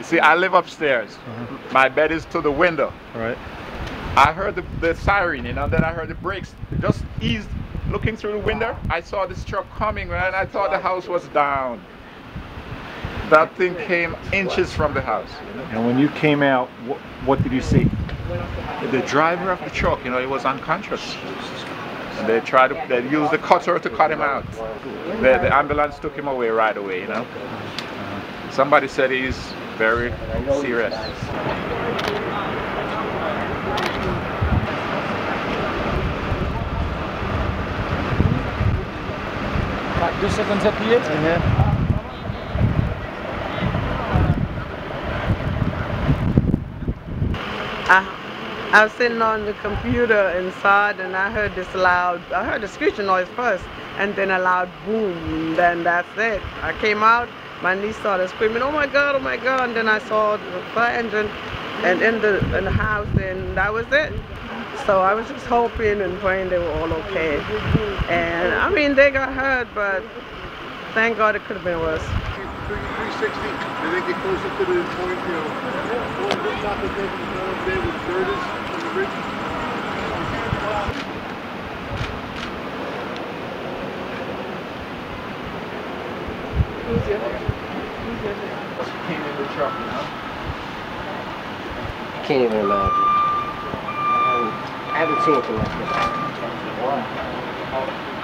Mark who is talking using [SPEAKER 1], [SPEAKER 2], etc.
[SPEAKER 1] See, I live upstairs. My bed is to the window.
[SPEAKER 2] Right.
[SPEAKER 1] I heard the siren, you know, then I heard the brakes. Just eased, looking through the window, I saw this truck coming, and I thought the house was down. That thing came inches from the house. You know?
[SPEAKER 2] And when you came out, what did you see?
[SPEAKER 1] The driver of the truck, you know, he was unconscious. They used the cutter to cut him out. The ambulance took him away right away, you know. Somebody said he's very serious.
[SPEAKER 3] Like 2 seconds at the end?
[SPEAKER 4] I was sitting on the computer inside and I heard the screeching noise first and then a loud boom, then that's it. I came out, my niece started screaming, oh my God, and then I saw the fire engine and in the house, and that was it. So I was just hoping and praying they were all okay. And I mean, they got hurt, but thank God it could have been worse.
[SPEAKER 5] 360, and then get closer to the point, you know, what's not the thing there with girders on the ridge.
[SPEAKER 1] Came in the truck, you know?
[SPEAKER 6] I can't even imagine. I haven't seen anything like this.